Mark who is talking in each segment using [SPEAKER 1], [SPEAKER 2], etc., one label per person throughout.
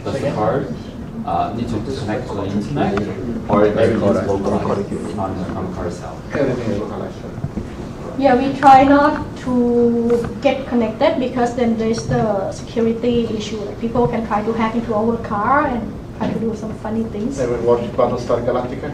[SPEAKER 1] does the card need to connect to the internet, or everything is localized on car itself?
[SPEAKER 2] Everything is localized.
[SPEAKER 3] Yeah, we try not to get connected because then there's the security issue. Like people can try to hack into our car and try to do some funny things.
[SPEAKER 2] Ever watched Battlestar Galactica?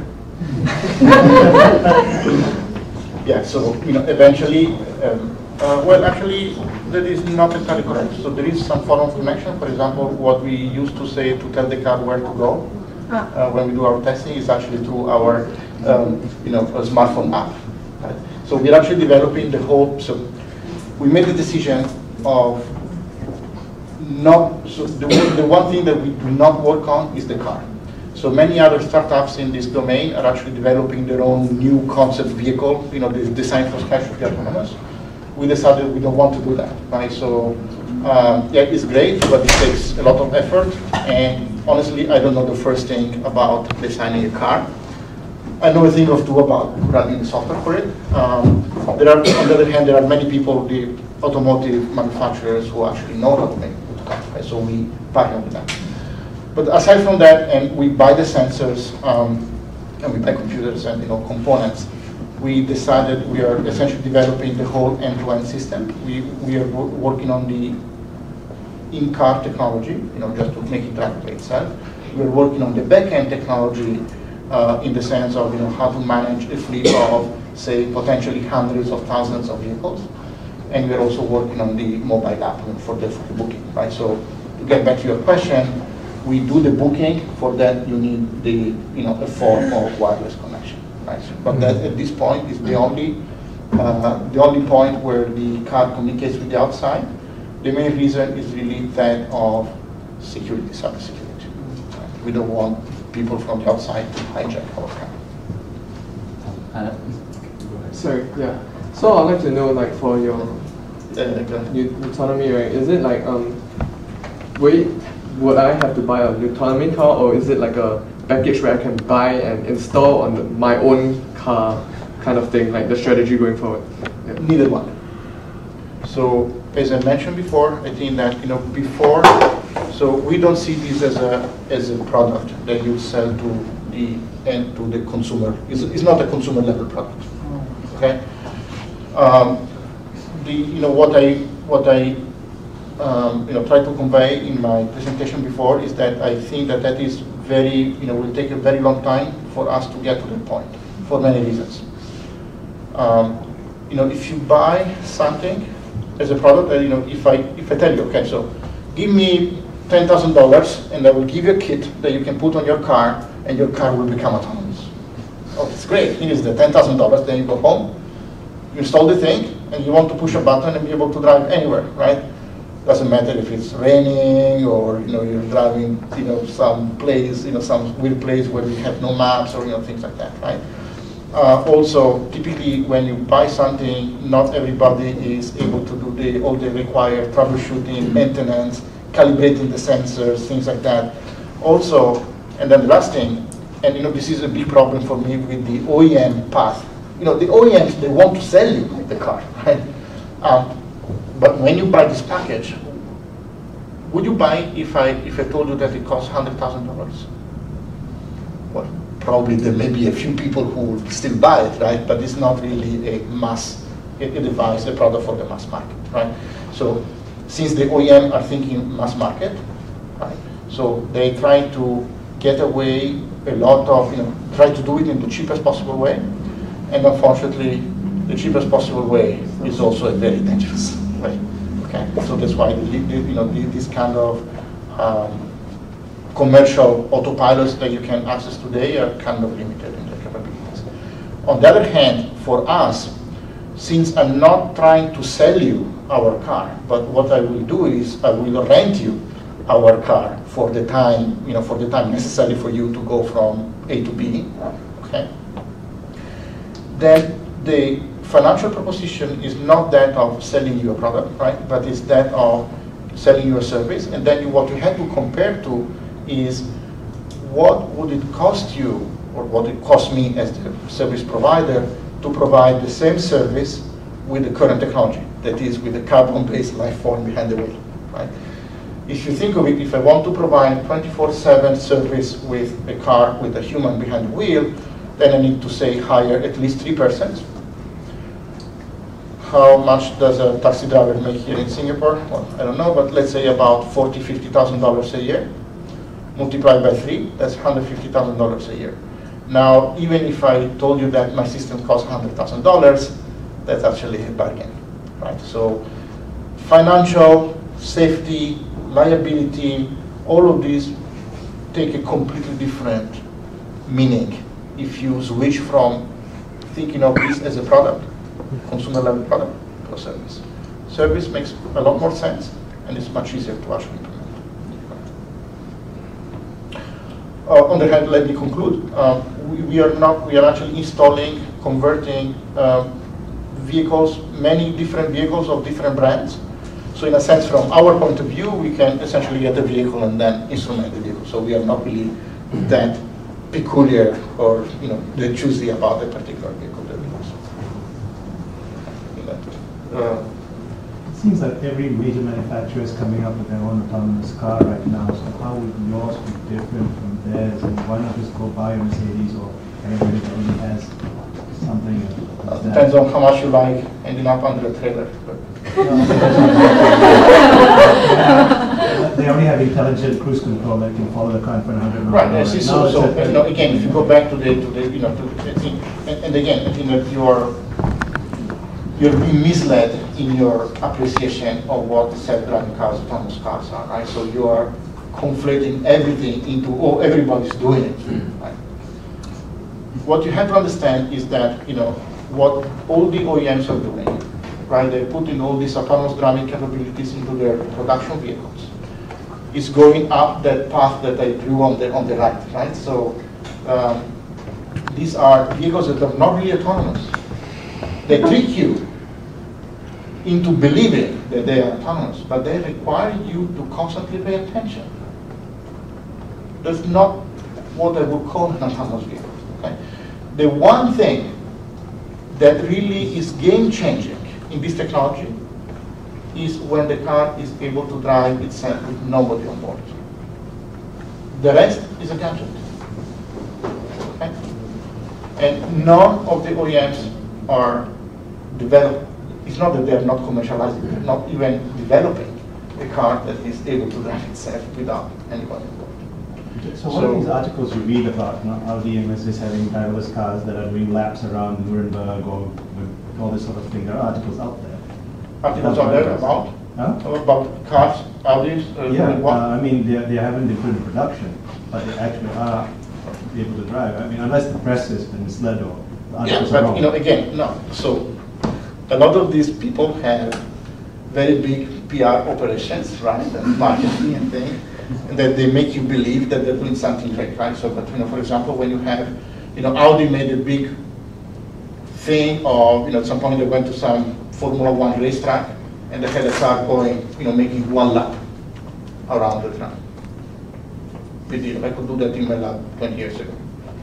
[SPEAKER 2] Yeah, so eventually, well, actually, that is not entirely correct. So there is some form of connection. For example, what we used to say to tell the car where to go when we do our testing is actually through our, a smartphone app. Right? So we're actually developing the whole. So we made the decision of not. So the one thing that we do not work on is the car. So many other startups in this domain are actually developing their own new concept vehicle, designed for specialty autonomous. We decided we don't want to do that, right? So yeah, it's great, but it takes a lot of effort. And honestly, I don't know the first thing about designing a car. I know a thing or two about running the software for it. On the other hand, there are many people, the automotive manufacturers, who actually know how to make a car, right? So we partner with them. But aside from that, and we buy the sensors, and we buy computers and components, we decided we are essentially developing the whole end-to-end system. We are working on the in-car technology, just to make it drive by itself. We are working on the back-end technology in the sense of how to manage a fleet of, say, potentially hundreds of thousands of vehicles. And we are also working on the mobile app for the booking, right? So to get back to your question, we do the booking. For that, you need the a form of wireless connection, right? But that at this point is the only point where the car communicates with the outside. The main reason is really that of security, cybersecurity. Right? We don't want people from the outside to hijack our car.
[SPEAKER 4] Sorry, yeah. So I'd like to know, like, for your autonomy, right? Is it like would I have to buy an autonomy car, or is it like a package where I can buy and install on my own car, kind of thing, like the strategy going forward? Yeah.
[SPEAKER 2] Neither one. So as I mentioned before, I think that so we don't see this as a product that you sell to the end to the consumer. It's not a consumer level product. Okay. What I tried to convey in my presentation before is that I think that is very will take a very long time for us to get to that point for many reasons. If you buy something as a product, if I tell you, okay, so give me $10,000 and I will give you a kit that you can put on your car and your car will become autonomous. Oh, it's great. Here is the $10,000. Then you go home, you install the thing, and you want to push a button and be able to drive anywhere, right? Doesn't matter if it's raining or you're driving some place, some weird place where we have no maps or things like that, right? Also, typically when you buy something, not everybody is able to do all the required troubleshooting, maintenance, calibrating the sensors, things like that. Also, and then the last thing, and this is a big problem for me with the OEM path. The OEMs, they want to sell you the car, right? But when you buy this package, would you buy if I told you that it costs $100,000? Well, probably there may be a few people who will still buy it, right? But it's not really a device, a product for the mass market, right? So since the OEM are thinking mass market, right? So they try to get away a lot of, try to do it in the cheapest possible way. And unfortunately, the cheapest possible way is also a very dangerous way. Okay, so that's why this kind of commercial autopilots that you can access today are kind of limited in their capabilities. On the other hand, for us, since I'm not trying to sell you our car, but what I will do is I will rent you our car for the time, necessary for you to go from A to B. Okay. Then the financial proposition is not that of selling you a product, right? But it's that of selling you a service. And then what you have to compare to is what would it cost you, or what it cost me as the service provider, to provide the same service with the current technology, that is with the carbon-based life form behind the wheel, right? if you think of it, if I want to provide 24/7 service with a car with a human behind the wheel, then I need to say hire at least 3 persons. How much does a taxi driver make here in Singapore? Well, I don't know, but let's say about $40,000, $50,000 a year. Multiplied by 3, that's $150,000 a year. Now, even if I told you that my system costs $100,000, that's actually a bargain, right? So, financial, safety, liability, all of these take a completely different meaning if you switch from thinking of this as a product, consumer level product, to a service. Service makes a lot more sense, and it's much easier to actually implement. On the hand, let me conclude. We are actually installing, converting vehicles, many different vehicles of different brands. So in a sense, from our point of view, we can essentially get the vehicle and then instrument the vehicle. So we are not really that peculiar or that choosy about a particular vehicle that we use.
[SPEAKER 5] It seems like every major manufacturer is coming up with their own autonomous car right now. So how would yours be different from theirs? And why not just go buy a Mercedes or anybody that already has something?
[SPEAKER 2] Depends on how much you like ending up under a trailer.
[SPEAKER 5] They already have intelligent cruise control that can follow the car in front of 100 miles.
[SPEAKER 2] Right. I see. So again, if you go back to the and again, I think that you're being misled in your appreciation of what self-driving cars, autonomous cars are, right? So you are conflating everything into, oh, everybody's doing it, right? What you have to understand is that, what all the OEMs are doing, right? They're putting all these autonomous driving capabilities into their production vehicles. It's going up that path that I drew on the right? So these are vehicles that are not really autonomous. They trick you into believing that they are autonomous, but they require you to constantly pay attention. That's not what I would call an autonomous vehicle. Okay? The one thing that really is game-changing in this technology is when the car is able to drive itself with nobody on board. The rest is a gadget. Okay? And none of the OEMs are developing. It's not that they're not commercializing, they're not even developing a car that is able to drive itself without anybody on board.
[SPEAKER 5] So what are these articles you read about Audi and Mercedes having driverless cars that are doing laps around Nuremberg or all this sort of thing? There are articles out there.
[SPEAKER 2] Articles out there about?
[SPEAKER 5] Huh?
[SPEAKER 2] About cars, Audis?
[SPEAKER 5] I mean, they haven't been put in production, but they actually are able to drive. I mean, unless the press has been misled or the articles are wrong.
[SPEAKER 2] Again, no. So a lot of these people have very big PR operations, right, and marketing and things, and that they make you believe that they're doing something great, right? So, but for example, when you have, Audi made a big thing of, at some point they went to some Formula One racetrack, and they had a car going, making one lap around the track. Big deal. I could do that in my lab 20 years ago.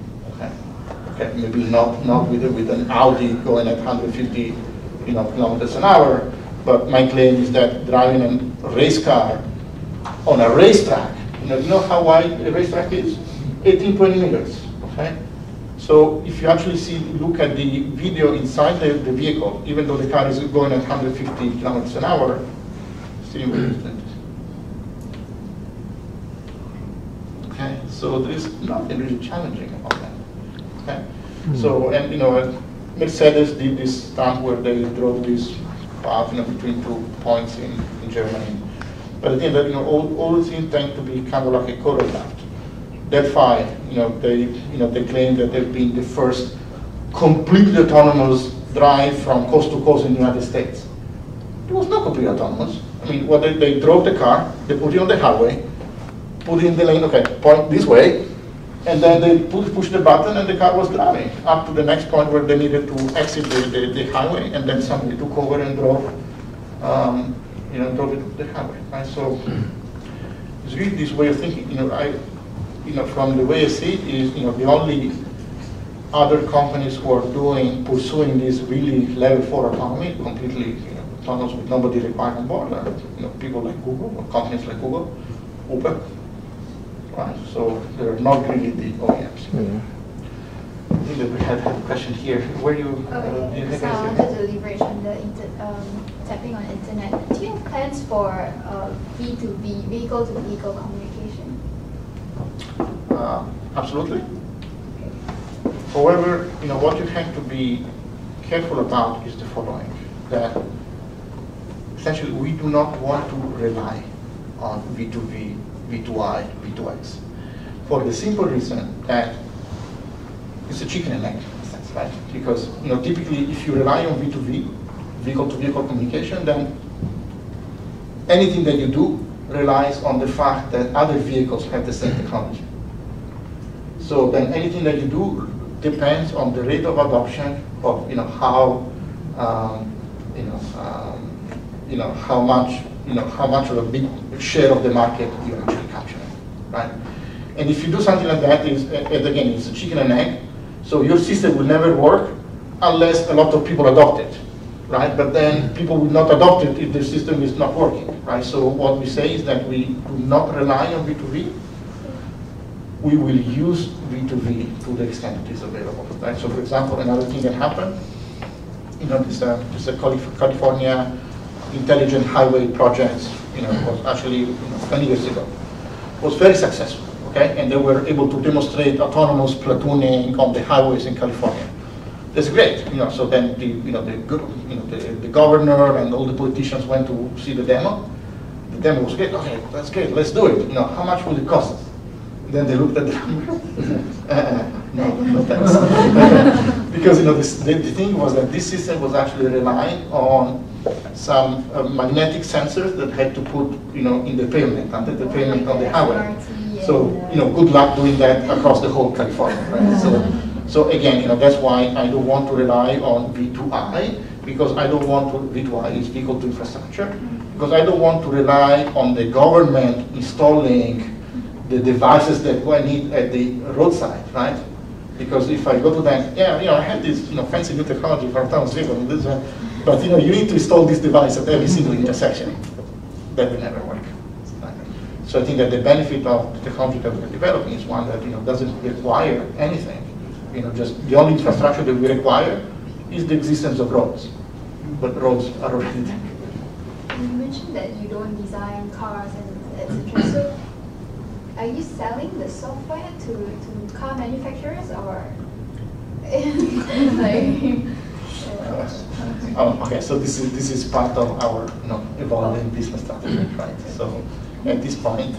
[SPEAKER 2] Okay, maybe not with an Audi going at 150 kilometers an hour, but my claim is that driving a race car on a racetrack, you know how wide a racetrack is? 18-20 meters, okay? So if you actually look at the video inside the vehicle, even though the car is going at 150 kilometers an hour, steering wheel is 20. Okay, so there is nothing really challenging about that, okay? So, and Mercedes did this stunt where they drove this path between 2 points in Germany. But I think that all these things tend to be kind of like a choreographed. Delphi, they claim that they've been the first completely autonomous drive from coast to coast in the United States. It was not completely autonomous. I mean, they drove the car, they put it on the highway, put it in the lane, okay, point this way, and then they push the button and the car was driving up to the next point where they needed to exit the highway, and then somebody took over and drove drove it to the highway. Right? So it's really this way of thinking. From the way I see it is, the only other companies who are pursuing this really level 4 autonomy, completely tunnels with nobody required on board, people like Google or companies like Google, Uber, right? So they're not really the OEMs. I think that we had a question here. Where you?
[SPEAKER 6] Okay. So I wanted to leverage on the tapping on internet. Do you have plans for V2V, vehicle-to-vehicle communication?
[SPEAKER 2] Absolutely. However, what you have to be careful about is the following: that essentially we do not want to rely on V2V, V2I, V2X, for the simple reason that it's a chicken and egg in a sense, right? Because typically, if you rely on V2V, vehicle-to-vehicle communication, then anything that you do relies on the fact that other vehicles have the same technology. So then anything that you do depends on the rate of adoption of how much of a big share of the market you're actually capturing, right? And if you do something like that, again, it's a chicken and egg. So your system will never work unless a lot of people adopt it, right? But then people will not adopt it if the system is not working, right? So what we say is that we do not rely on V2V. We will use V2V to the extent it is available, right? So for example, another thing that happened, this California Intelligent Highway Project, was actually 20 years ago, was very successful. Okay? And they were able to demonstrate autonomous platooning on the highways in California. That's great. So then the governor and all the politicians went to see the demo. The demo was great. Okay, that's great. Let's do it. How much will it cost us? Then they looked at the no thanks. Because the thing was that this system was actually relying on some magnetic sensors that had to put in the pavement, under the pavement on the highway. So good luck doing that across the whole California, right? So again, that's why I don't want to rely on V2I, because I don't want to, V2I is vehicle to infrastructure, because I don't want to rely on the government installing the devices that I need at the roadside, right? Because if I go to that, I have this fancy new technology for autonomous vehicles, but you need to install this device at every single intersection. That will never work. So I think that the benefit of the technology that we're developing is one that doesn't require anything. Just the only infrastructure that we require is the existence of roads, but roads are already there.
[SPEAKER 6] You mentioned that you don't design cars and etc. So are you selling the software to car manufacturers or
[SPEAKER 2] okay, so this is part of our evolving business strategy, right? So at this point,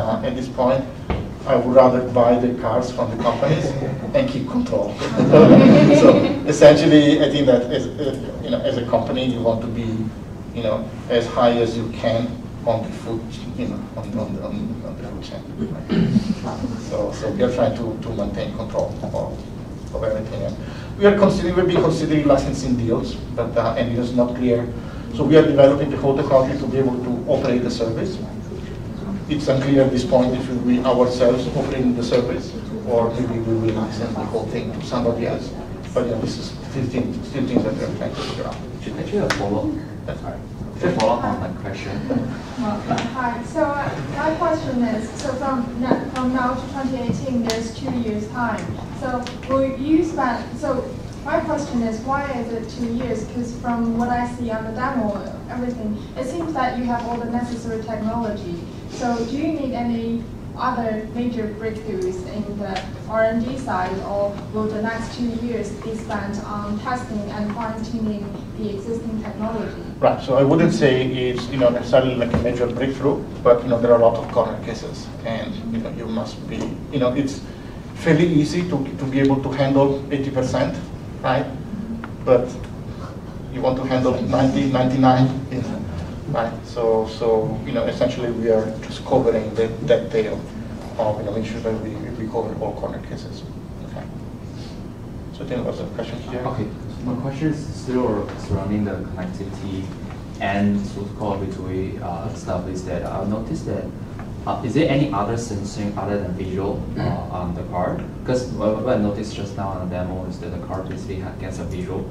[SPEAKER 2] I would rather buy the cars from the companies and keep control. So essentially, I think that as a company, you want to be as high as you can on the food, on the food chain. Right? So we are trying to maintain control of everything. And we'll be considering licensing deals, but and it is not clear. So we are developing the whole technology to be able to operate the service. It's unclear at this point if we will ourselves operating the service, or maybe we will license the whole thing to somebody else. But this is still things that we're trying to figure out.
[SPEAKER 1] Actually, a follow-up. That's right. To follow up on that question.
[SPEAKER 7] Hi. So my question is, so from now to 2018, there's 2 years time. So will you spend? So my question is, why is it 2 years? Because from what I see on the demo, everything, it seems that you have all the necessary technology. So do you need any other major breakthroughs in the R&D side, or will the next 2 years be spent on testing and fine-tuning the existing technology?
[SPEAKER 2] Right, so I wouldn't say it's necessarily like a major breakthrough, but there are a lot of corner cases, and you must be, it's fairly easy to be able to handle 80%, right? But you want to handle 90, 99, right? So essentially we are just covering that tail of making sure that we cover all corner cases. Okay. So I think there was a question here.
[SPEAKER 1] Okay. My question is still surrounding the connectivity and so-called V2A stuff. Is that I've noticed that is there any other sensing other than visual on the car? Because what I noticed just now on the demo is that the car basically gets a visual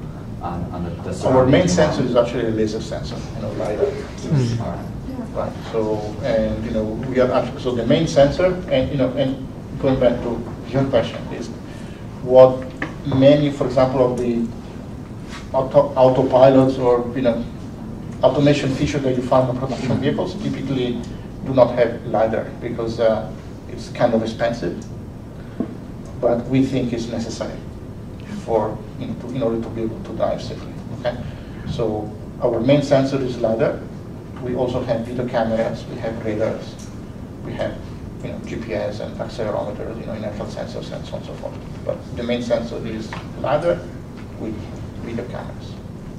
[SPEAKER 1] on the
[SPEAKER 2] Our
[SPEAKER 1] surrounding
[SPEAKER 2] main
[SPEAKER 1] environment?
[SPEAKER 2] sensor is actually a laser sensor, LiDAR.
[SPEAKER 1] All right.
[SPEAKER 2] Right. So, and we are actually, so the main sensor, and and going back to your question, is what many, for example, of the autopilots or automation feature that you find on production vehicles typically do not have LiDAR because it's kind of expensive, but we think it's necessary for in order to be able to drive safely. Okay, so our main sensor is LiDAR. We also have video cameras, we have radars, we have GPS and accelerometers, inertial sensors and so on and so forth. But the main sensor is LiDAR with video cameras.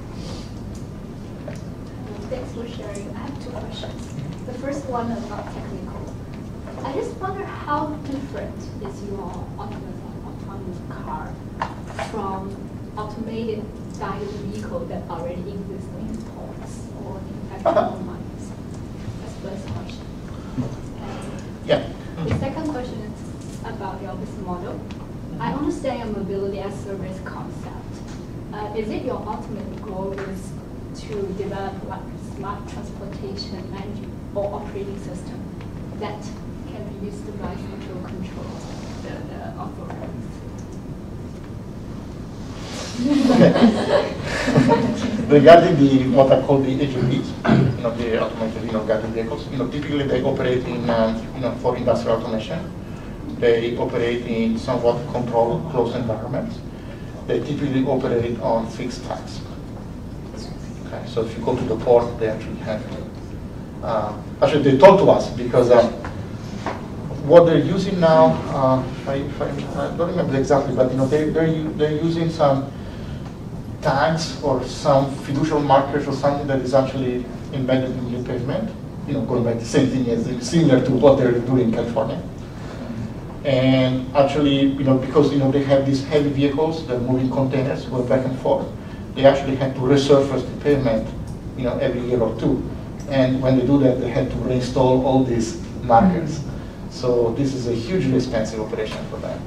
[SPEAKER 6] Thanks for sharing. I have two questions. The first one is about technical. I just wonder how different is your autonomous car from automated guided vehicle that already exist in ports or in factory mines? That's the first question.
[SPEAKER 2] Yeah.
[SPEAKER 6] The second question is about your business model. I understand your mobility as service concept. Is it your ultimate goal is to develop like smart transportation management or operating system that can be used to central control the authorities?
[SPEAKER 2] Regarding what I call the AGVs, the automated guided vehicles, typically they operate in for industrial automation. They operate in somewhat controlled, closed environments. They typically operate on fixed tracks. Okay, so if you go to the port, they actually have actually they talk to us because what they're using now, I don't remember exactly, but they're using some tags or some fiducial markers or something that is actually embedded in the pavement. Going back to the same thing as similar to what they're doing in California. And actually, because they have these heavy vehicles, they're moving containers going back and forth. They actually had to resurface the pavement, every year or two. And when they do that, they had to reinstall all these markers. So this is a hugely expensive operation for them.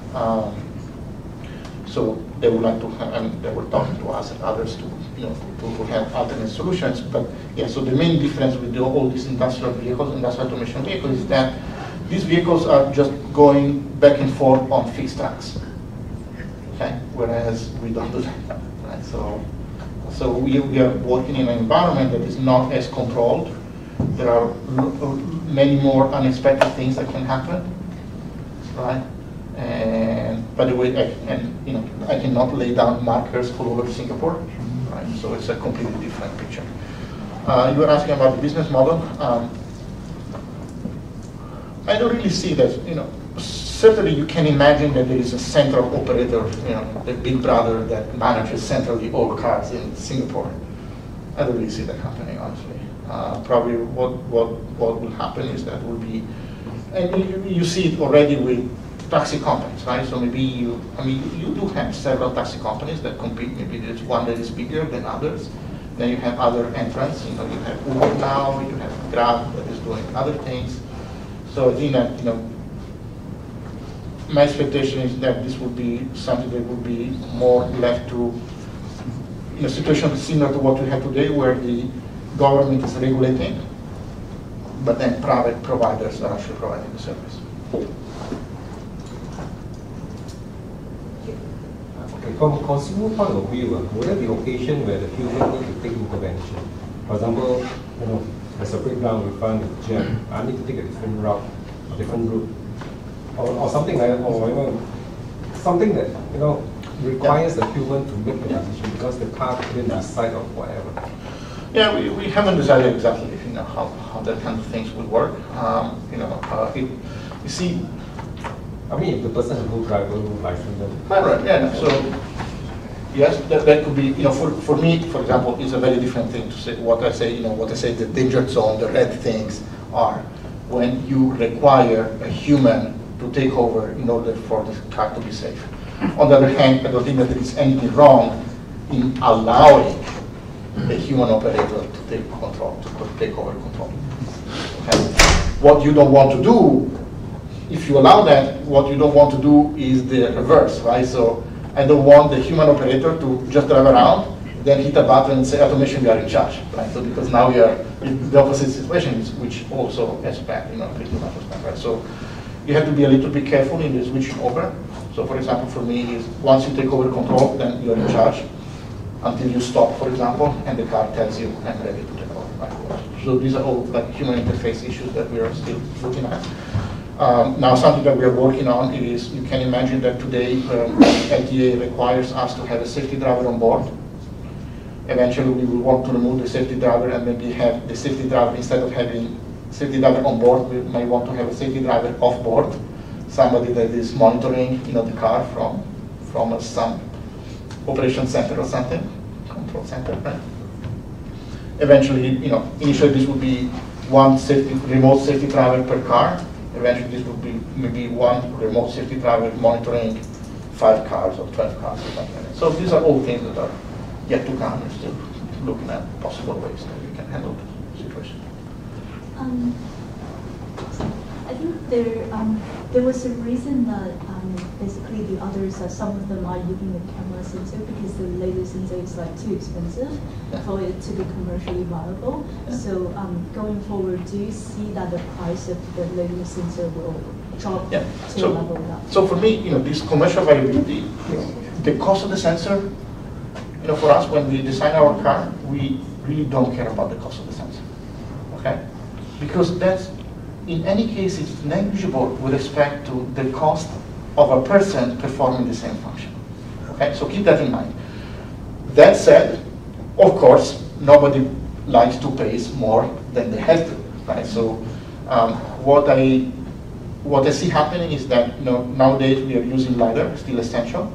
[SPEAKER 2] So they would like to have, and they were talking to us and others to have alternate solutions. But yeah, so the main difference with all these industrial vehicles, industrial automation vehicles, is that these vehicles are just going back and forth on fixed tracks. Okay, whereas we don't do that. Right? So we are working in an environment that is not as controlled. There are many more unexpected things that can happen, right? And by the way, I cannot lay down markers all over Singapore, right? So it's a completely different picture. You were asking about the business model. I don't really see that. Certainly you can imagine that there is a central operator, the big brother that manages centrally all cars in Singapore. I don't really see that happening, honestly. Probably what will happen is that will be, and you see it already with taxi companies, right? So maybe you do have several taxi companies that compete. Maybe there's one that is bigger than others. Then you have other entrants. You have Uber now. You have Grab that is doing other things. So I think that my expectation is that this would be something that would be more left to a situation similar to what we have today, where the government is regulating, but then private providers are actually providing the service.
[SPEAKER 8] Okay, from a consumer point of view, would there be occasion where the human need to take intervention? For example, there's a breakdown we find in the jam. I need to take a different route, a different route, or something like that, or something that requires the human to make the decision because the car couldn't decide or whatever.
[SPEAKER 2] Yeah, we haven't decided exactly how that kind of things would work. You see.
[SPEAKER 8] I mean, if the person has no driver, no license, then.
[SPEAKER 2] Right. Yeah. So yes, that could be. For me, for example, it's a very different thing to say what I say. What I say the danger zone, the red things are when you require a human to take over in order for the car to be safe. On the other hand, I don't think that there is anything wrong in allowing the human operator to take control, to take over control. Okay. What you don't want to do, if you allow that, what you don't want to do is the reverse, right? So I don't want the human operator to just drive around, then hit a button and say, automation, you are in charge, right? So because now we are in the opposite situation, which also has bad, pretty much respect, right? So you have to be a little bit careful in the switching over. So for example, for me, is once you take over control, then you're in charge until you stop, for example, and the car tells you, I'm ready to take over. Right? So these are all like human interface issues that we are still looking at. Now, something that we are working on is, you can imagine that today LTA requires us to have a safety driver on board. Eventually, we will want to remove the safety driver and maybe have the safety driver, instead of having safety driver on board, we may want to have a safety driver off board, somebody that is monitoring the car from some operation center or something, control center, right? Eventually, initially this would be one remote safety driver per car. Eventually, this would be maybe one remote safety driver monitoring 5 cars or 12 cars or something like that. So these are all things that are yet to come. We're still looking at possible ways that we can handle the situation.
[SPEAKER 9] I think there was a reason that basically the others, some of them are using the camera sensor because the laser sensor is like too expensive for it to be commercially viable. Yeah. So going forward, do you see that the price of the laser sensor will drop to a level up? So for me, this commercial viability, the cost of the sensor, for us when we design our car, we really don't care about the cost of the sensor, okay? Because that's, in any case, it's negligible with respect to the cost of a person performing the same function. Okay, so keep that in mind. That said, of course, nobody likes to pay more than they have to, right? So what I see happening is that nowadays we are using LiDAR, still essential.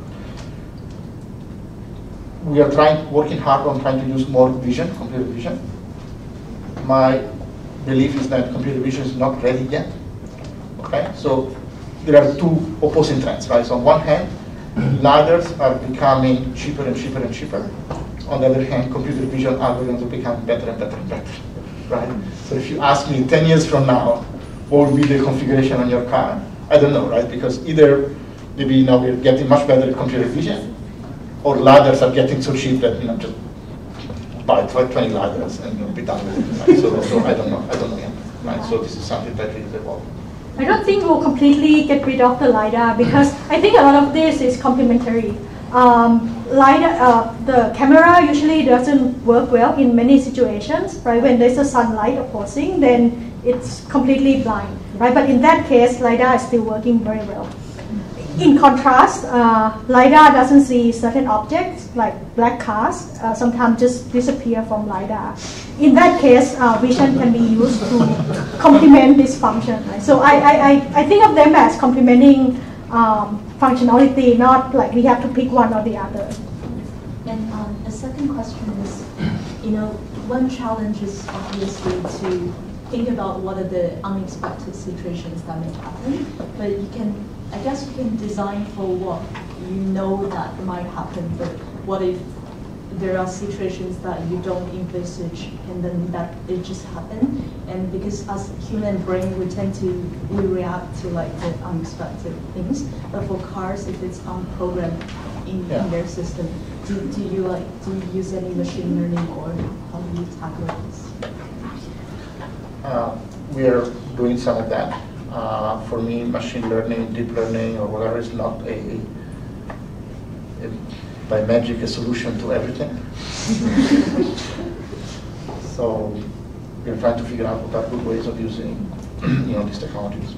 [SPEAKER 9] We are working hard on trying to use more vision, computer vision. My belief is that computer vision is not ready yet. Okay, so there are two opposing trends, right? So on one hand, LiDARs are becoming cheaper and cheaper and cheaper. On the other hand, computer vision algorithms are becoming better and better and better, right? So if you ask me 10 years from now, what will be the configuration on your car? I don't know, right? Because either maybe now we're getting much better at computer vision, or LiDARs are getting so cheap that just buy 20 LiDARs and be done with it. Right? So I don't know yet. Right? So this is something that is evolving.
[SPEAKER 3] I don't think we'll completely get rid of the LiDAR because I think a lot of this is complementary. LiDAR, the camera usually doesn't work well in many situations, right? When there's a sunlight opposing, then it's completely blind, right? But in that case, LiDAR is still working very well. In contrast, LiDAR doesn't see certain objects, like black cars, sometimes just disappear from LiDAR. In that case, vision can be used to complement this function. Right? So I think of them as complementing functionality, not like we have to pick one or the other.
[SPEAKER 9] And a second question is, one challenge is obviously to think about what are the unexpected situations that may happen, but I guess you can design for what that might happen, but what if there are situations that you don't envisage and then that it just happened? And because as human brain, we tend to react to like the unexpected things, but for cars, if it's unprogrammed in their system, do you use any machine learning or how do you tackle this?
[SPEAKER 2] We are doing some of that. For me, machine learning, deep learning, or whatever is not by magic a solution to everything. So we're trying to figure out what are good ways of using these technologies.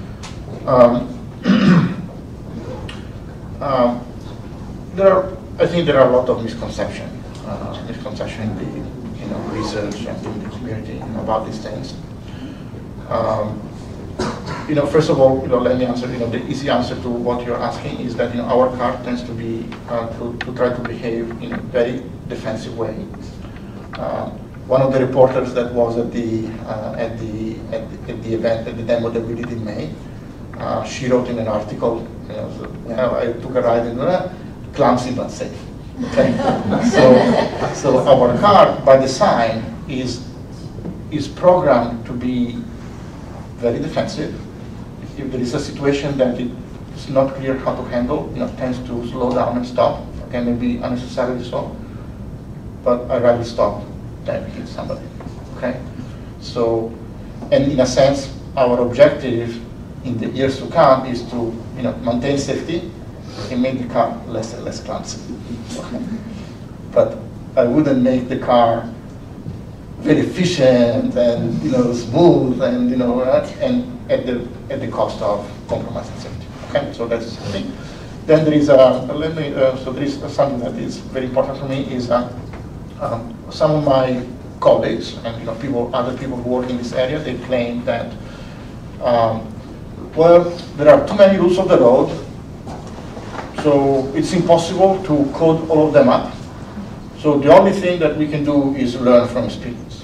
[SPEAKER 2] I think there are a lot of misconceptions in the research and in the community about these things. First of all, let me answer. The easy answer to what you're asking is that our car tends to be to try to behave in a very defensive way. One of the reporters that was at the event, at the demo that we did in May, she wrote in an article, I took a ride in clumsy but safe. Okay? so our car, by design, is programmed to be very defensive. If there is a situation that it's not clear how to handle, tends to slow down and stop, okay, maybe unnecessarily so, but I'd rather stop than hit somebody, okay? So, and in a sense, our objective in the years to come is to, maintain safety and make the car less and less clumsy. Okay? But I wouldn't make the car very efficient and smooth and and at the cost of compromising safety. Okay, so that's the thing. Then there is there is something that is very important for me is some of my colleagues and other people who work in this area, they claim that well, there are too many rules of the road, so it's impossible to code all of them up. So the only thing that we can do is learn from experience.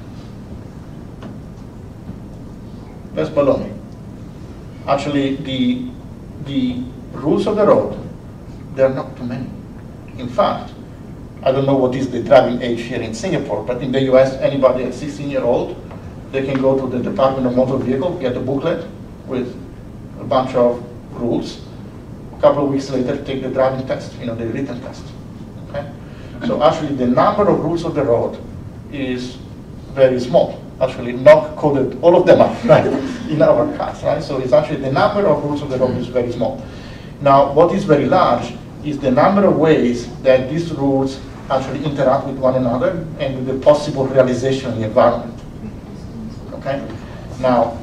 [SPEAKER 2] That's baloney. Actually, the rules of the road, there are not too many. In fact, I don't know what is the driving age here in Singapore, but in the US, anybody at 16-year-old, they can go to the Department of Motor Vehicle, get a booklet with a bunch of rules. A couple of weeks later, take the driving test, the written test. Okay? So actually, the number of rules of the road is very small. Actually, not coded all of them up, right, in our cars, right? So it's actually the number of rules of the road is very small. Now, what is very large is the number of ways that these rules actually interact with one another and with the possible realization in the environment. Okay? Now,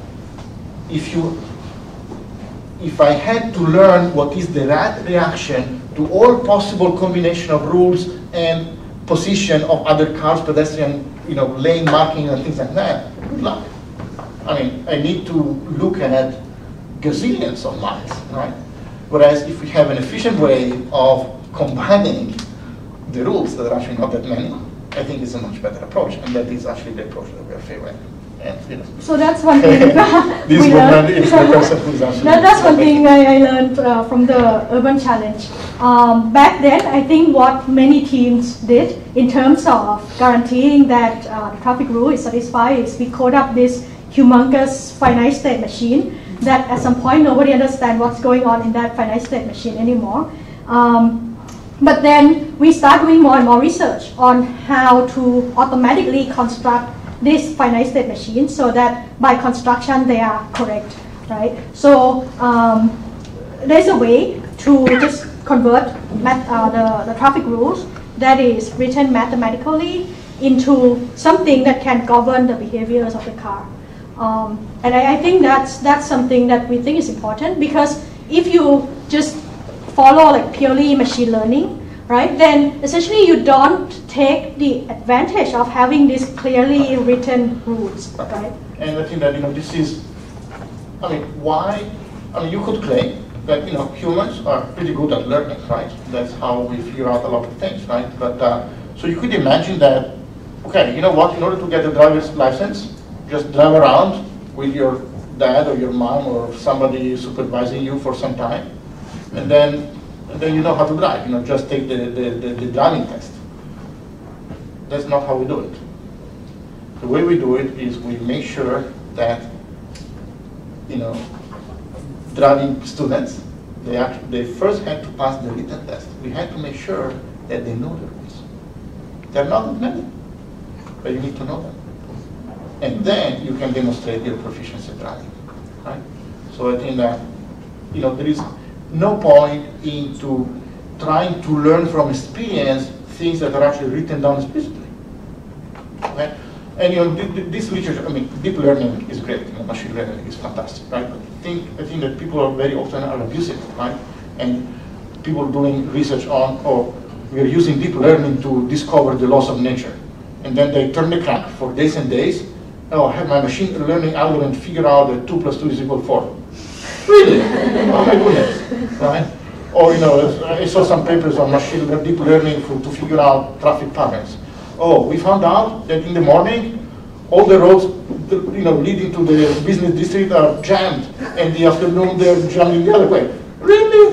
[SPEAKER 2] if I had to learn what is the right reaction to all possible combination of rules and position of other cars, pedestrian, lane marking and things like that, good luck. I mean, I need to look at gazillions of miles, right? Whereas if we have an efficient way of combining the rules that are actually not that many, I think it's a much better approach, and that is actually the approach that we are favoring. And,
[SPEAKER 3] So that's one thing
[SPEAKER 2] this
[SPEAKER 3] we learned.
[SPEAKER 2] is the person who's actually
[SPEAKER 3] That's one thing I learned from the Urban Challenge. Back then, I think what many teams did in terms of guaranteeing that the traffic rule is satisfied is we code up this humongous finite state machine that at some point nobody understands what's going on in that finite state machine anymore. But then we start doing more and more research on how to automatically construct this finite state machine so that by construction they are correct, right? So there's a way to just convert the traffic rules that is written mathematically into something that can govern the behaviors of the car. And I think that's something that we think is important, because if you just follow like purely machine learning, right, then essentially you don't take the advantage of having these clearly written rules, right?
[SPEAKER 2] And I think that this is, you could claim that humans are pretty good at learning, right? That's how we figure out a lot of things, right? But so you could imagine that, okay, you know what? In order to get a driver's license, just drive around with your dad or your mom or somebody supervising you for some time, and then you know how to drive. Just take the driving test. That's not how we do it. The way we do it is we make sure that driving students, they first had to pass the written test. We had to make sure that they know the rules. There are not that many, but you need to know them. And then you can demonstrate your proficiency driving, right? So I think that there is no point into trying to learn from experience things that are actually written down explicitly. Okay? And this literature, deep learning is great. Machine learning is fantastic, right? But I think that people are very often abusing it, right? And people doing research on, we are using deep learning to discover the laws of nature, and then they turn the crank for days and days. I have my machine learning algorithm figure out that 2 + 2 = 4. Really? Oh my goodness, right? Or I saw some papers on deep learning to figure out traffic patterns. Oh, we found out that in the morning, all the roads, leading to the business district are jammed, and in the afternoon they're jammed the other way. Really?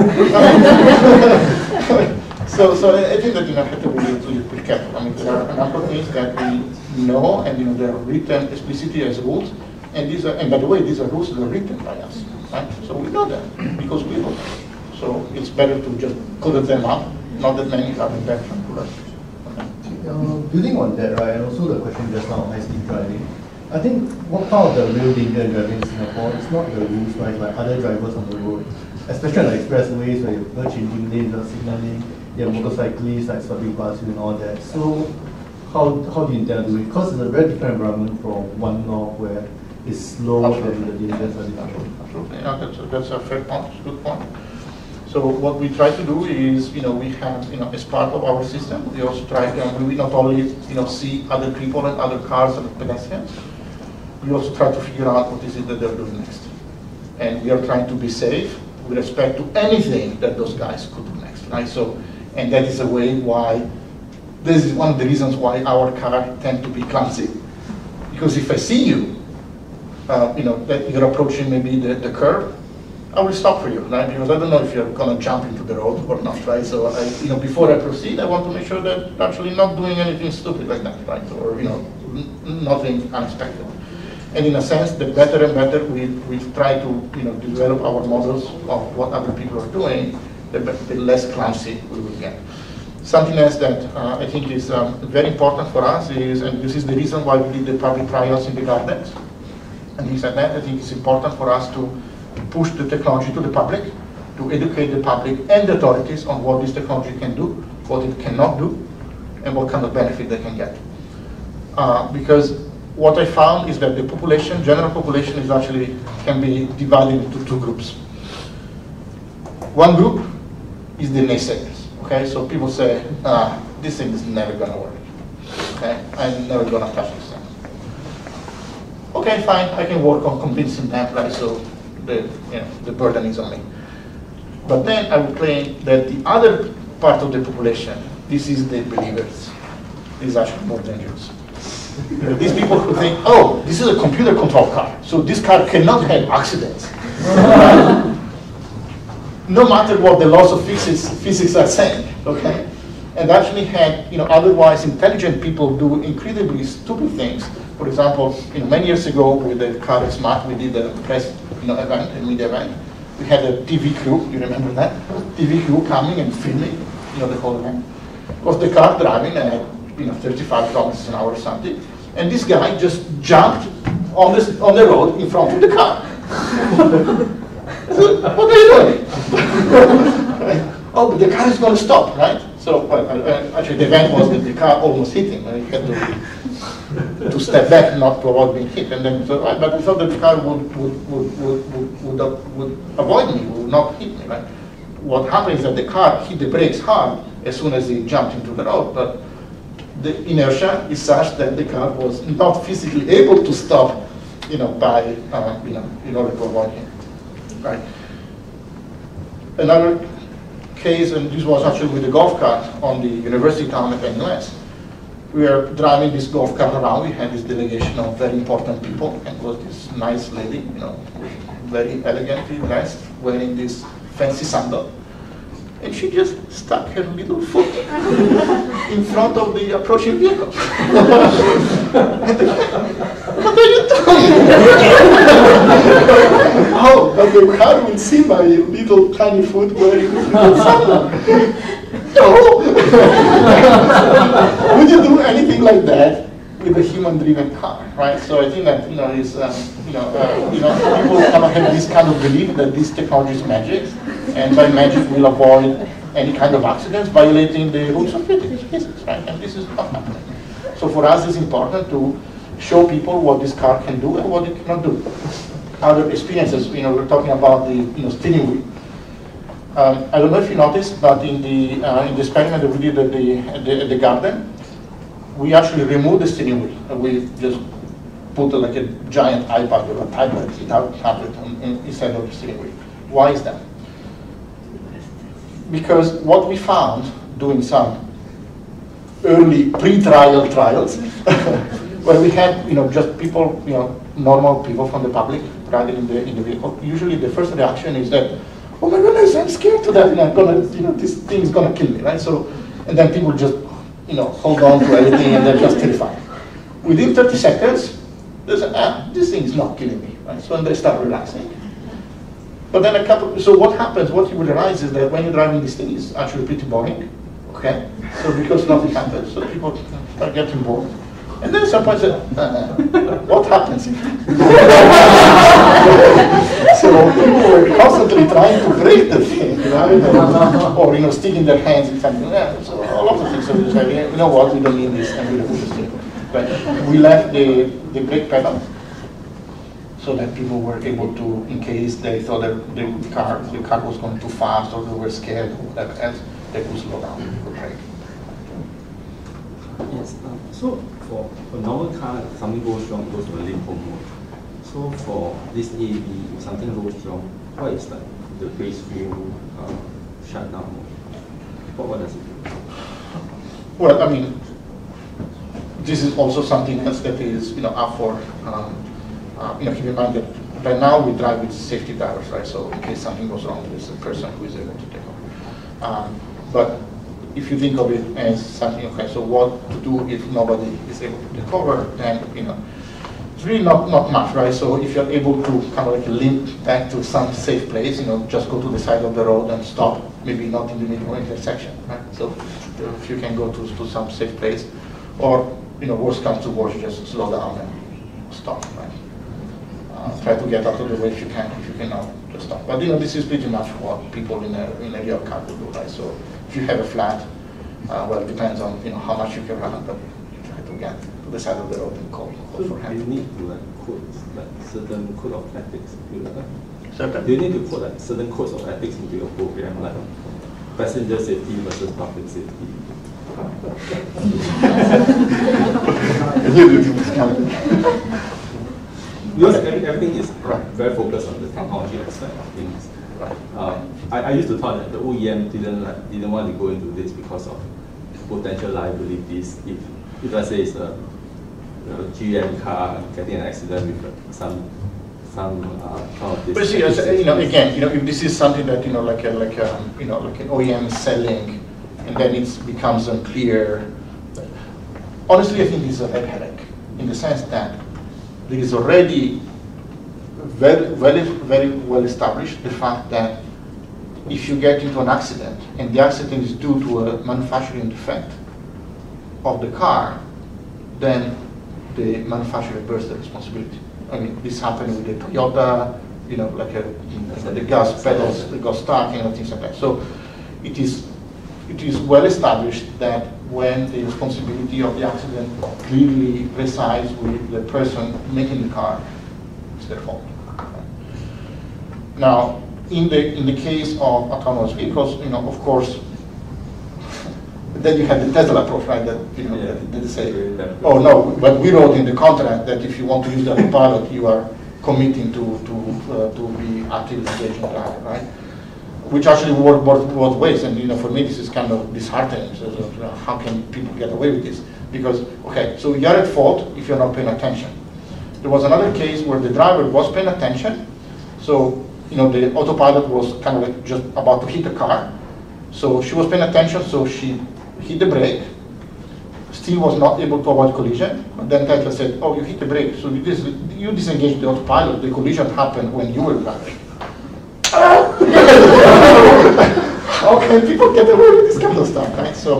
[SPEAKER 2] So I think that have to be careful. There are a number of things that we know, and they're written explicitly as rules, and by the way, these are rules that are written by us, right? So we know them because we know them. So it's better to just color them up, not that many are better from colors.
[SPEAKER 10] Building on that, right, and also the question just now on high-speed driving, I think one part of the real danger in driving in Singapore is not the rules, right, like other drivers on the road, especially on the expressways where you're changing lanes or signaling, you have motorcyclists like swapping past you and all that. So how do you intend to do it? Because it's a very different environment from one north where it's slow and the dangers are different.
[SPEAKER 2] Absolutely, yeah, that's a fair point, good point. So what we try to do is, we have, as part of our system, we also try to, we not only, see other people and other cars and pedestrians, we also try to figure out what is it that they're doing next. And we are trying to be safe with respect to anything that those guys could do next, right? So, and that is a way why, this is one of the reasons why our cars tend to be clumsy. Because if I see you, that you're approaching maybe the curb, I will stop for you, right? Because I don't know if you're going to jump into the road or not, right? So, before I proceed, I want to make sure that you're actually not doing anything stupid like that, right? Or, nothing unexpected. And in a sense, the better and better we try to, develop our models of what other people are doing, the less clumsy we will get. Something else that I think is very important for us is, and this is the reason why we did the public trials in the gardens, and things like that, I think it's important for us to push the technology to the public, to educate the public and the authorities on what this technology can do, what it cannot do, and what kind of benefit they can get. Because what I found is that the population, general population, is actually can be divided into two groups. One group is the naysayers. Okay, so people say, this thing is never going to work. Okay, I'm never going to touch this thing. Okay, fine, I can work on convincing them, right? So the burden is on me. But then I would claim that the other part of the population, this is the believers, is actually more dangerous. These people who think, oh, this is a computer controlled car, so this car cannot have accidents. No matter what the laws of physics are saying, okay? And actually had, otherwise intelligent people do incredibly stupid things. For example, many years ago with the Car Smart, we did a press, event, a media event. We had a TV crew, you remember that? TV crew coming and filming, the whole event. Was the car driving at, 35 kilometers an hour or something, and this guy just jumped on the road in front of the car. So, what are you doing? Right? Oh, but the car is going to stop, right? So, actually, the event was that the car almost hit him, and he had to step back, not to avoid being hit. And then, so, but I thought that the car would avoid me, would not hit me, right? What happened is that the car hit the brakes hard as soon as he jumped into the road, but the inertia is such that the car was not physically able to stop, by, in order to avoid him, right? Another case, and this was actually with the golf cart on the university town at NUS. We were driving this golf cart around. We had this delegation of very important people, and was this nice lady, very elegantly dressed, wearing this fancy sandal. And she just stuck her little foot in front of the approaching vehicle. What are you doing? Oh, but the car will see my little tiny foot wearing this little sandal. No! Would you do anything like that with a human-driven car, right? So I think that, is, people kind of have this kind of belief that this technology is magic, and by magic we'll avoid any kind of accidents, violating the rules of physics, right? And this is not happening. So for us, it's important to show people what this car can do and what it cannot do. Other experiences, we're talking about the steering wheel. I don't know if you noticed, but in the experiment that we did at the garden, we actually removed the steering wheel. We just put like a giant iPad or a tablet without tablet inside of the steering wheel. Why is that? Because what we found doing some early pre-trial trials, where we had just people, normal people from the public riding in the vehicle. Usually the first reaction is that, oh my goodness, I'm scared to death, I'm gonna, this thing is gonna kill me, right? So, and then people just, hold on to everything and they're just terrified. Within 30 seconds, they say, this thing is not killing me, right? So then they start relaxing. But then so what happens, what you will realize is that when you're driving this thing, it's actually pretty boring, okay? So because nothing happens, so people start getting bored. And then sometimes, what happens? So people were constantly trying to break the thing, or sticking their hands in something. Yeah, so a lot of things. So we say, you know what, we don't need this, and we remove this thing. But we left the brake pedal so that people were able to, in case they thought that the car was going too fast, or they were scared, or whatever else, they could slow down or brake.
[SPEAKER 11] Yes. So for a normal car, if something goes wrong, it goes to a limbo mode. So for this AV, if something goes wrong, what is like the base view shutdown mode? What does it do?
[SPEAKER 2] Well, I mean, this is also something else that is up for keep in mind that right now we drive with safety drivers, right? So in case something goes wrong, there's a person who is able to take over. But if you think of it as something, okay, so what to do if nobody is able to take over, then it's really not much, right? So if you're able to kind of like limp back to some safe place, just go to the side of the road and stop, maybe not in the middle of intersection, right? So if you can go to some safe place, or worst comes to worst, just slow down and stop, right? Try to get out of the way if you can. If you cannot, just stop. But this is pretty much what people in a real car will do, right? So if you have a flat, well, it depends on how much you can run, but you try to get to the side of the road and call for help.
[SPEAKER 11] Do you need to code certain code of ethics?
[SPEAKER 2] Certain?
[SPEAKER 11] Do you need to put certain codes of ethics into your program, like passenger safety versus public safety? Because everything is very focused on the technology aspect of things. I used to thought that the OEM didn't want to go into this because of potential liabilities. If let's say it's a GM car getting an accident with some of this.
[SPEAKER 2] But see, again, if this is something that like an OEM is selling, and then it becomes unclear. Honestly, I think this is a red headache in the sense that there is already very well established the fact that if you get into an accident and the accident is due to a manufacturing defect of the car, then the manufacturer bears the responsibility. I mean, this happened with the Toyota, the gas pedals got stuck, things like that. So it is well established that when the responsibility of the accident clearly resides with the person making the car, it's their fault. Now, in the case of autonomous vehicles, of course, then you have the Tesla approach, right? That that they say, oh no, but we wrote in the contract that if you want to use the autopilot, you are committing to be actively engaged in driving, right? Which actually work both ways, and for me this is kind of disheartening. So how can people get away with this? Because okay, so you're at fault if you're not paying attention. There was another case where the driver was paying attention, so the autopilot was kind of like just about to hit the car, so she was paying attention, so she hit the brake, still was not able to avoid collision. But then Tesla said, oh, you hit the brake, so you disengaged the autopilot. The collision happened when you were driving. How can people get away with this kind of stuff, right? So,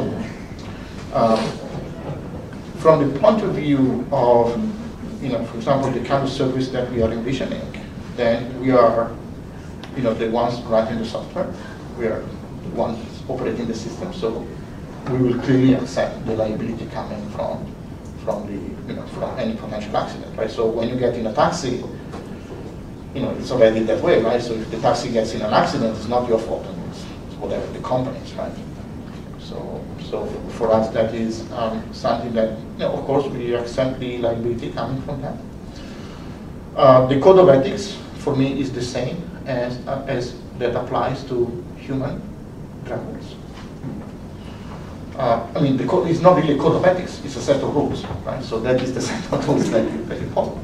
[SPEAKER 2] from the point of view of, for example, the kind of service that we are envisioning, then we are, the ones writing the software. We are the ones operating the system. So, we will clearly accept the liability coming from any potential accident, right? So, when you get in a taxi, it's already that way, right? So if the taxi gets in an accident, it's not your fault, and it's whatever the company's, right? So for us, that is something that, of course, we accept the liability coming from that. The code of ethics for me is the same as that applies to human drivers. I mean, the code is not really a code of ethics; it's a set of rules, right? So that is the set of rules that you follow.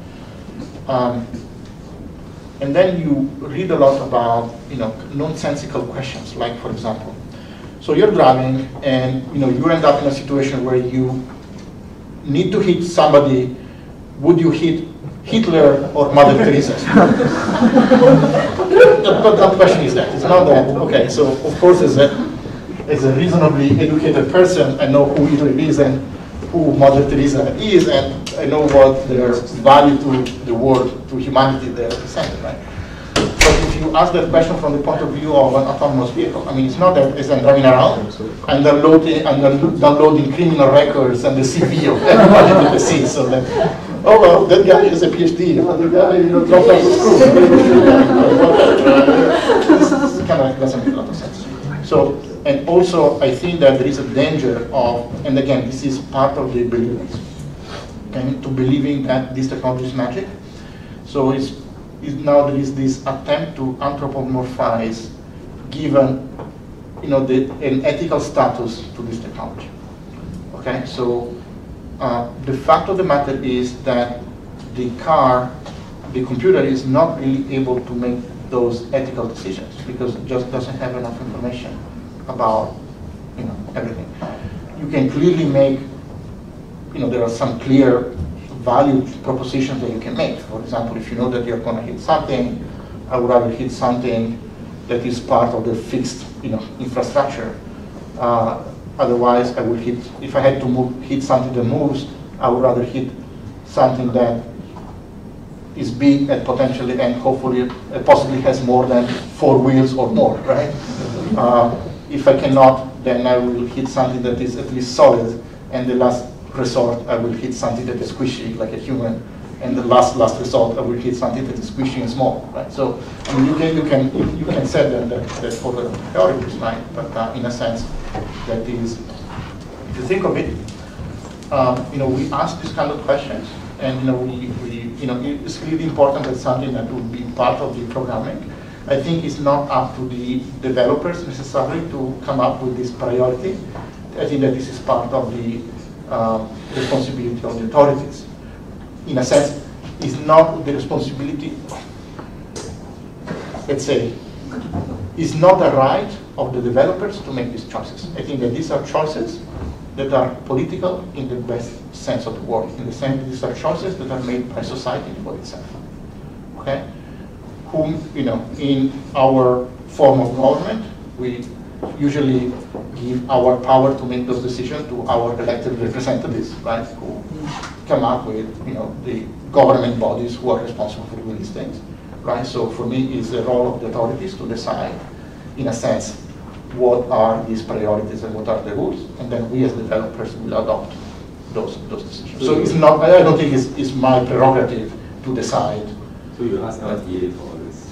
[SPEAKER 2] And then you read a lot about, nonsensical questions, like, for example, so you're driving and, you end up in a situation where you need to hit somebody. Would you hit Hitler or Mother Teresa? the question is that. It's not that, okay, so of course as a reasonably educated person, I know who Hitler is and who Mother Teresa is, and I know what their value to the world, to humanity they represent, right? But if you ask that question from the point of view of an autonomous vehicle, I mean, it's not that as I'm driving around and downloading criminal records and the CV of everybody that I see, so that, oh well, that guy has a PhD, the guy dropped out of school. This kind of doesn't make a lot of sense. So, and also I think that there is a danger of, and again, this is part of the belief, okay, to believing that this technology is magic. So now there is this attempt to anthropomorphize, given an ethical status to this technology. Okay, so the fact of the matter is that the computer is not really able to make those ethical decisions because it just doesn't have enough information about everything. You can clearly make, there are some clear value propositions that you can make. For example, if you know that you're going to hit something, I would rather hit something that is part of the fixed infrastructure. Otherwise, I would hit, if I had to hit something that moves, I would rather hit something that is big and potentially and hopefully possibly has more than 4 wheels or more, right? If I cannot, then I will hit something that is at least solid, and the last resort I will hit something that is squishy like a human, and the last resort I will hit something that is squishy and small, right? So I mean, you can say that for the theory is right, but in a sense that is, if you think of it, we ask these kind of questions, and it's really important that something that will be part of the programming. I think it's not up to the developers necessarily to come up with this priority. I think that this is part of the responsibility of the authorities. In a sense, it's not the responsibility, let's say, it's not the right of the developers to make these choices. I think that these are choices that are political in the best sense of the word, in the sense that these are choices that are made by society for itself. Okay? Whom, in our form of government, we usually give our power to make those decisions to our elected representatives, right? Who come up with, the government bodies who are responsible for doing these things, right? So for me, it's the role of the authorities to decide, in a sense, what are these priorities and what are the rules, and then we as developers will adopt those decisions. So it's not, I don't think it's my prerogative to decide.
[SPEAKER 11] So you ask LTA for all this?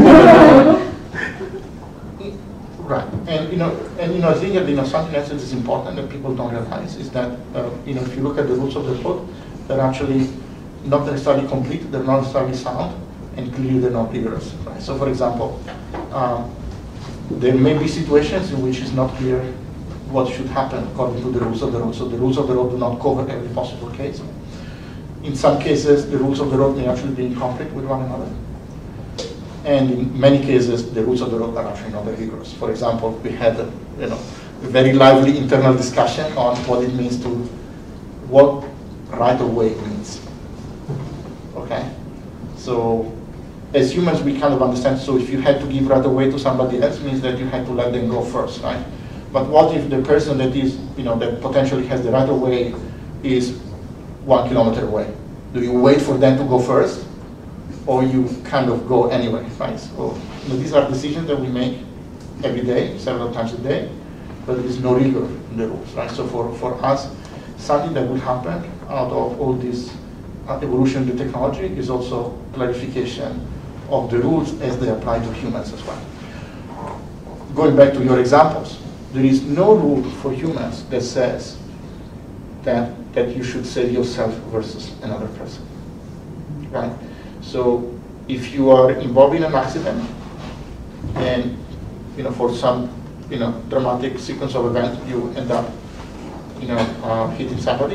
[SPEAKER 2] Right, and I think that something else that is important that people don't realize is that if you look at the rules of the code, they're actually not necessarily complete, they're not necessarily sound, and clearly they're not rigorous. Right? So, for example, there may be situations in which it's not clear what should happen according to the rules of the road. So the rules of the road do not cover every possible case. In some cases, the rules of the road may actually be in conflict with one another. And in many cases, the rules of the road are actually not very rigorous. For example, we had a very lively internal discussion on what it means what right-of-way means. Okay? So as humans, we kind of understand, so if you had to give right-of-way to somebody else, means that you had to let them go first, right? But what if the person that is, that potentially has the right-of-way is 1 kilometer away? Do you wait for them to go first? Or you kind of go anyway, right? So these are decisions that we make every day, several times a day, but there is no rigor in the rules, right? So for us, something that will happen out of all this evolution of the technology is also clarification of the rules as they apply to humans as well. Going back to your examples, there is no rule for humans that says that you should save yourself versus another person, right? So if you are involved in an accident and for some dramatic sequence of events you end up hitting somebody,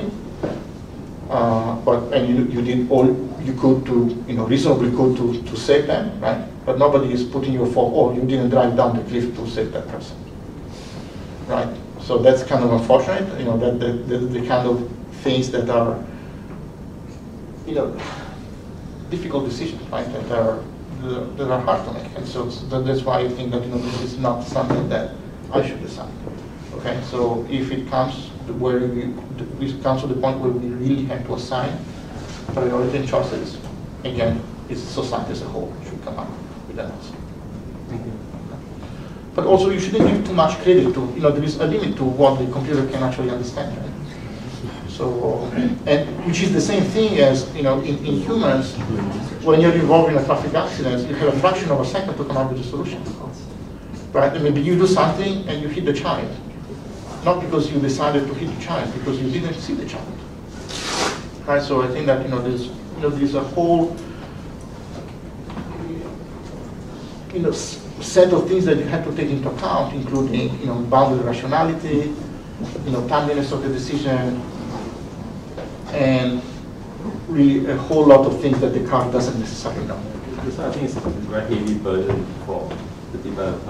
[SPEAKER 2] and you did all you could to reasonably good to save them, right? But nobody is putting your fault. Oh, you didn't drive down the cliff to save that person, right? So that's kind of unfortunate. That the kind of things that are difficult decisions, right? That are that are hard to make. And so that's why I think that this is not something that I should decide. Okay, so if it comes to where we comes to the point where we really have to assign priority and choices, again, it's society as a whole should come up with an answer.
[SPEAKER 11] Thank you.
[SPEAKER 2] But also, you shouldn't give too much credit to, there is a limit to what the computer can actually understand. Right? So, and which is the same thing as, in humans, when you're involved in a traffic accident, you have a fraction of a second to come up with a solution. Right? And maybe you do something and you hit the child. Not because you decided to hit the child, because you didn't see the child. Right? So I think that, there's a whole, set of things that you have to take into account, including, boundary rationality, timeliness of the decision, and really a whole lot of things that the car doesn't necessarily know.
[SPEAKER 11] Because I think it's a very heavy burden for the developer.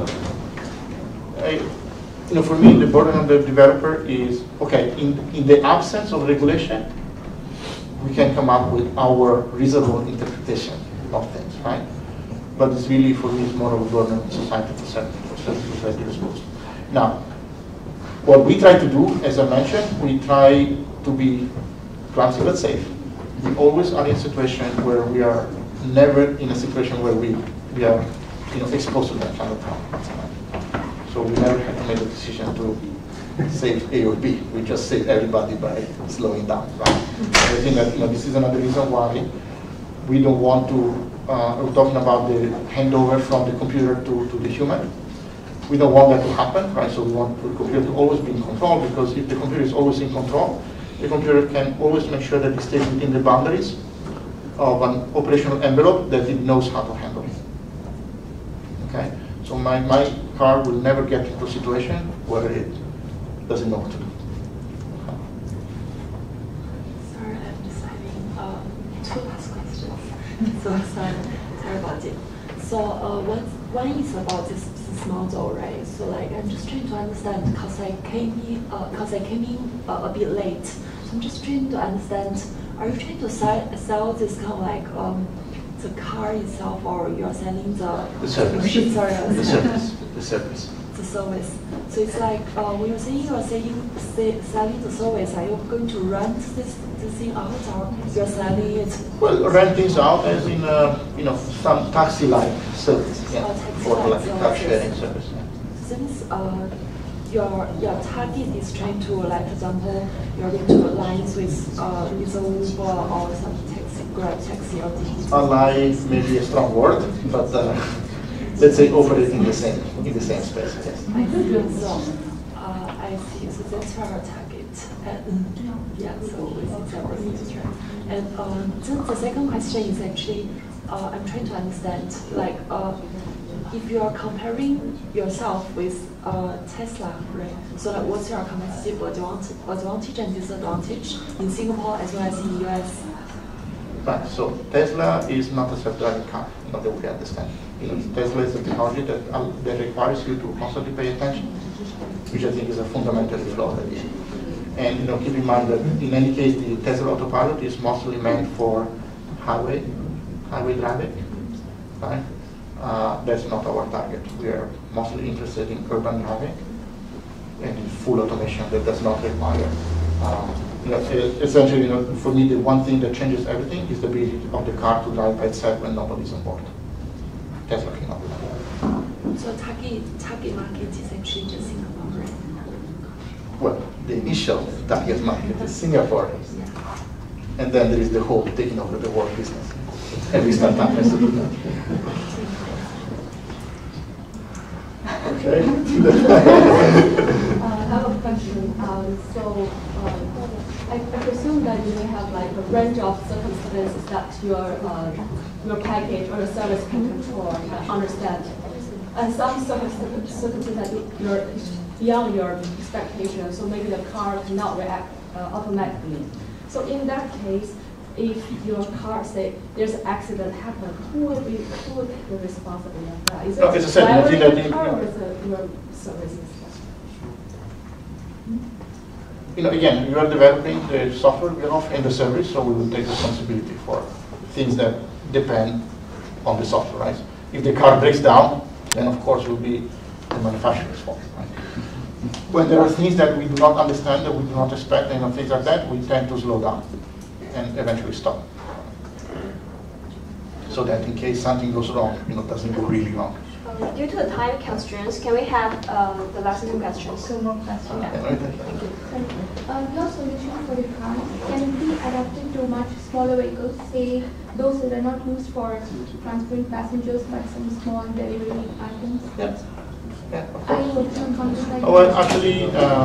[SPEAKER 2] For me, the burden on the developer is, okay, in the absence of regulation, we can come up with our reasonable interpretation of things, right? But it's really, for me, it's more of a burden on society for society response. Now, what we try to do, as I mentioned, we try to be clumsy but safe. We always are in a situation where we are never in a situation where we are exposed to that kind of problem. So we never have to make a decision to save A or B. We just save everybody by slowing down, right? I think that this is another reason why we don't want to. We're talking about the handover from the computer to the human. We don't want that to happen, right? So we want the computer to always be in control, because if the computer is always in control, the computer can always make sure that it stays within the boundaries of an operational envelope that it knows how to handle. Okay? So my car will never get into a situation where it doesn't know what to do.
[SPEAKER 12] Sorry, I'm deciding two last questions. So sorry about it. So one is about this model, right? So I'm just trying to understand, because I came in a bit late. So I'm just trying to understand, are you trying to sell this kind of the car itself, or you're selling the
[SPEAKER 2] service?
[SPEAKER 12] Sorry,
[SPEAKER 2] the service. The service.
[SPEAKER 12] The service. So it's when you're saying selling the service, are you going to rent this thing out, or you're selling it?
[SPEAKER 2] Well, rent things out as in some taxi-like service, or like a car sharing service.
[SPEAKER 12] Since your target is trying to, for example, you're going to align with Uber or some taxi, Grab taxi, or
[SPEAKER 2] align maybe a strong word, but let's say operate in the same space. Yes.
[SPEAKER 12] So I see. So that's our target. Yeah. So it's our future. And then the second question is actually, I'm trying to understand, if you are comparing yourself with Tesla, right? So what's your competitive advantage and disadvantage in Singapore as well as in the US?
[SPEAKER 2] Right. So Tesla is not a self-driving car, not that we understand. Tesla is a technology that requires you to constantly pay attention, which I think is a fundamentally flawed idea. And keep in mind that in any case, the Tesla autopilot is mostly meant for highway driving, right? That's not our target. We are mostly interested in urban driving and in full automation that does not require. Essentially, for me, the one thing that changes everything is the ability of the car to drive by itself when nobody's on board. Tesla cannot do that.
[SPEAKER 12] So target market is actually just Singapore, right?
[SPEAKER 2] Well, the initial target market is Singapore, and then there is the whole taking over the world business. Every startup has to do that. Okay.
[SPEAKER 13] I have a question. I presume that you may have a range of circumstances that your package or your service can control and can understand. And some circumstances that you're beyond your expectation, so maybe the car cannot react automatically. So in that case, if your car, say, there's an accident happen, who will take the responsibility of that? Is it the driver in the car or is it your services?
[SPEAKER 2] Again, we are developing the software, we are offering the service, so we will take responsibility for things that depend on the software, right? If the car breaks down, then of course it will be the manufacturer's fault, right? When there are things that we do not understand, that we do not expect, and things like that, we tend to slow down and eventually stop. So that in case something goes wrong, it doesn't go really wrong.
[SPEAKER 14] Due to the time constraints, can we have the last two questions?
[SPEAKER 7] Two more questions.
[SPEAKER 14] Thank you.
[SPEAKER 15] Your solution for the car can it be adapted to much smaller vehicles, say those that are not used for transporting passengers but some small delivery items?
[SPEAKER 2] Yeah.
[SPEAKER 15] Are you working on something like
[SPEAKER 2] Well, actually,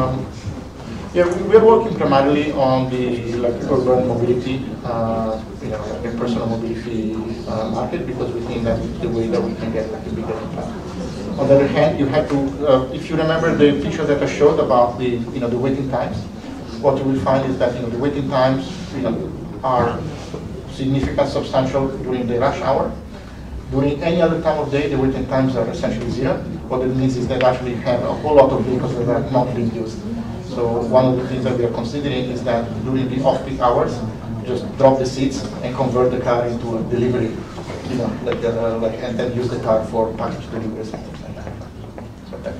[SPEAKER 2] we are working primarily on the urban mobility, the personal mobility market, because we think that is the way that we can get a bigger impact. On the other hand, you have to, if you remember the picture that I showed about the waiting times, what you will find is that the waiting times are significant, substantial during the rush hour. During any other time of day, the waiting times are essentially zero. What it means is that actually have a whole lot of vehicles that are not being used. So one of the things that we are considering is that during the off-peak hours, just drop the seats and convert the car into a delivery, and then use the car for package deliveries and things like that. So that's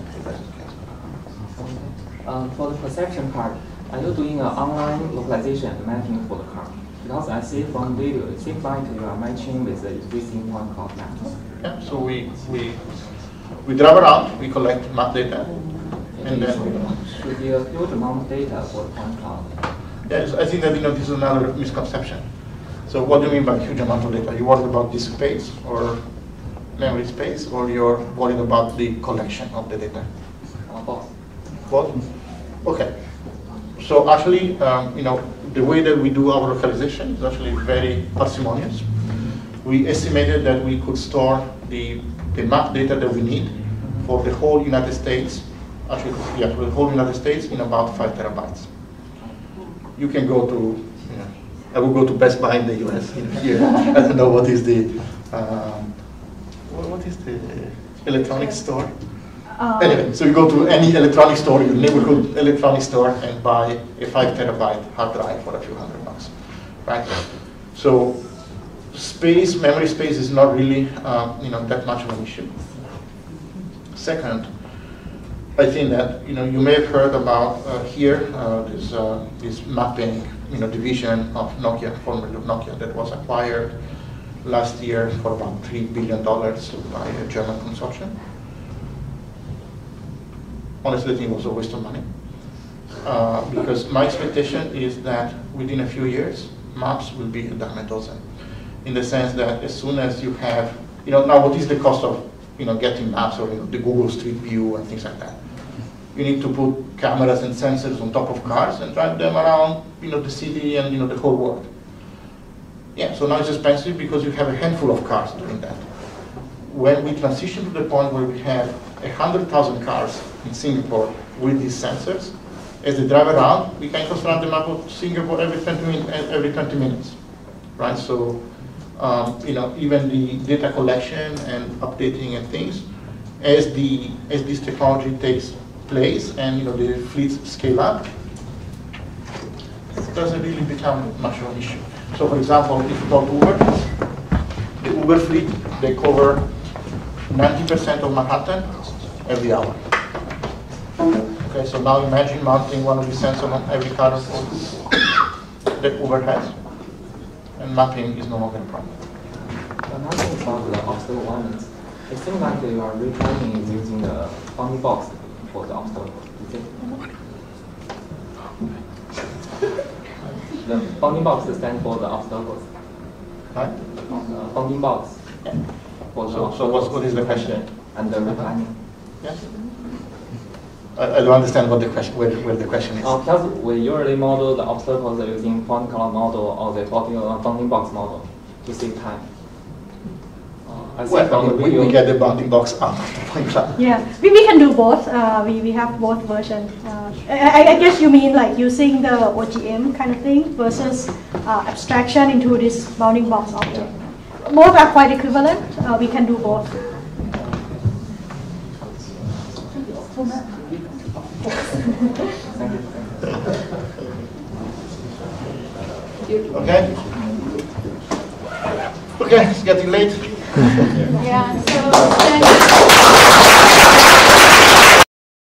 [SPEAKER 2] okay.
[SPEAKER 1] For the perception part, are you doing an online localization and mapping for the car? Because I see from video, it seems like you are matching with the existing point cloud map.
[SPEAKER 2] Yeah, so we drive around, we collect map data, and then
[SPEAKER 1] should be a huge amount of data for the point cloud.
[SPEAKER 2] Yes, I think that this is another misconception. So what do you mean by huge amount of data? Are you worried about disk space or memory space, or you're worried about the collection of the data?
[SPEAKER 1] Both.
[SPEAKER 2] Both? Okay. So actually, the way that we do our localization is actually very parsimonious. We estimated that we could store the map data that we need for the whole United States, for the whole United States in about 5 terabytes. You can go to, I will go to Best Buy in the US. Here, I don't know what is the electronic store. Anyway, so you go to any electronic store, your neighborhood electronic store, and buy a 5 terabyte hard drive for a few $100, right? So space, memory space is not really that much of an issue. Second, I think that you may have heard about this mapping division of Nokia, formerly of Nokia, that was acquired last year for about $3 billion by a German consortium. Honestly, I think it was a waste of money, because my expectation is that within a few years, maps will be a dime a dozen, in the sense that as soon as you have, now what is the cost of getting maps or the Google Street View and things like that? You need to put cameras and sensors on top of cars and drive them around the city and the whole world. Yeah, so now it's expensive because you have a handful of cars doing that. When we transition to the point where we have 100,000 cars in Singapore with these sensors, as they drive around, we can construct the map of Singapore every 20 minutes, right? So, even the data collection and updating and things, as this technology takes place and the fleets scale up, it doesn't really become much of an issue. So, for example, if you talk Uber, the Uber fleet, they cover 90% of Manhattan every hour. Okay, so now imagine mounting one of these sensors on every car that Uber has, and mapping is no longer a problem.
[SPEAKER 1] Another thing about the obstacle warnings, it seems like you are retraining using the bounding box for the obstacle. Is it? The bounding box stands for the obstacles.
[SPEAKER 2] Right?
[SPEAKER 1] Bounding box.
[SPEAKER 2] Yeah.
[SPEAKER 1] For the
[SPEAKER 2] So what is the question?
[SPEAKER 1] And the retraining.
[SPEAKER 2] Yes. I don't understand what the question, where the question is.
[SPEAKER 1] Because we usually model the obstacles using point cloud model or the bounding box model to save time.
[SPEAKER 2] We get the bounding box out of the point cloud.
[SPEAKER 3] Yeah, we can do both. We have both versions. I guess you mean like using the OGM kind of thing versus abstraction into this bounding box object. Both are quite equivalent. We can do both.
[SPEAKER 2] Okay. Okay, it's getting late.
[SPEAKER 7] Yeah, so then